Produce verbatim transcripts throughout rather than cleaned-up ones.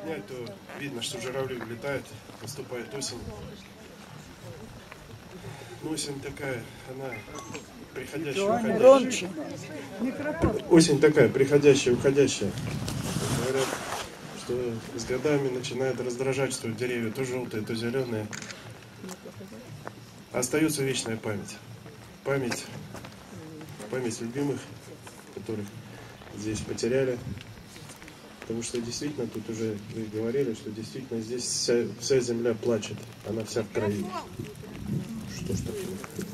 поднять, то видно, что журавли улетают, наступает осень. Ну, осень такая, она приходящая, уходящая. Осень такая, приходящая, уходящая. Говорят, что с годами начинает раздражать, что деревья то желтые, то зеленые. Остается вечная память. Память, память любимых, которых здесь потеряли. Потому что действительно, тут уже вы говорили, что действительно здесь вся, вся земля плачет. Она вся в крови. Что ж такое?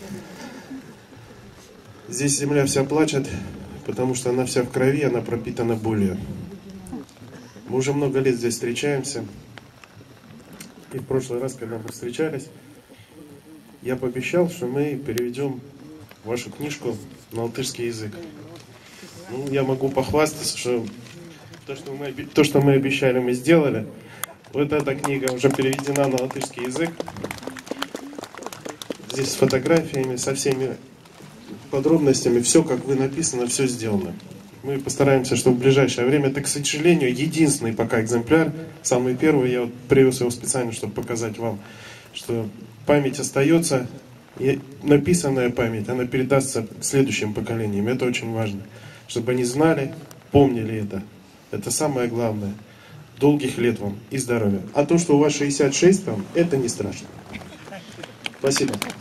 Здесь земля вся плачет, потому что она вся в крови, она пропитана болью. Мы уже много лет здесь встречаемся. И в прошлый раз, когда мы встречались, я пообещал, что мы переведем вашу книжку на латышский язык. Ну, я могу похвастаться, что то, что мы, то, что мы обещали, мы сделали. Вот эта книга уже переведена на латышский язык. Здесь с фотографиями, со всеми подробностями, все, как вы написано, все сделано. Мы постараемся, чтобы в ближайшее время, это, к сожалению, единственный пока экземпляр, самый первый, я вот привез его специально, чтобы показать вам, что память остается, и написанная память, она передастся следующим поколениям. Это очень важно, чтобы они знали, помнили это. Это самое главное. Долгих лет вам и здоровья. А то, что у вас шестьдесят шесть там, это не страшно. Спасибо.